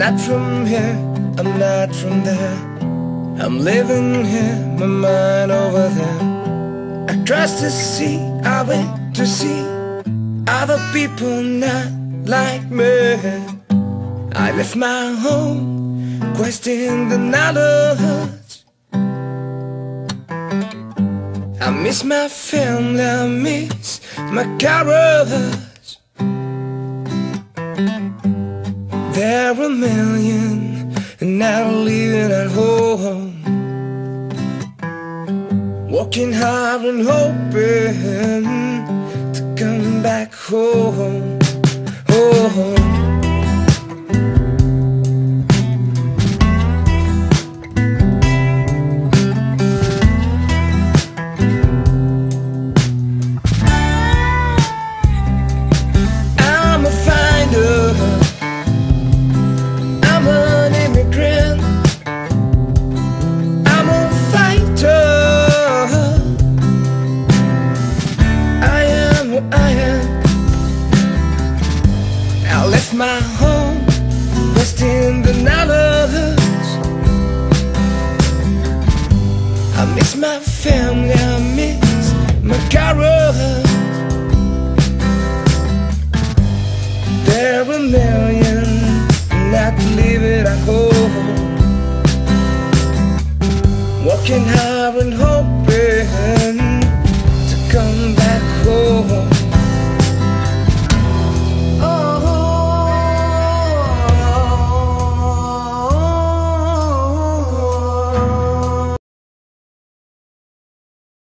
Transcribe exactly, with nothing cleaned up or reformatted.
not from here, I'm not from there. I'm living here, my mind over there. I crossed the sea, I went to see other people not like me. I left my home, questioned the knowledge. I miss my family, I miss my courage. There are a million now living at home, working hard and hoping to come back home, home. I'm a finder, I'm an immigrant, I'm a fighter. I am who I am. I left my home, lost in the knowledge. I miss my family, I miss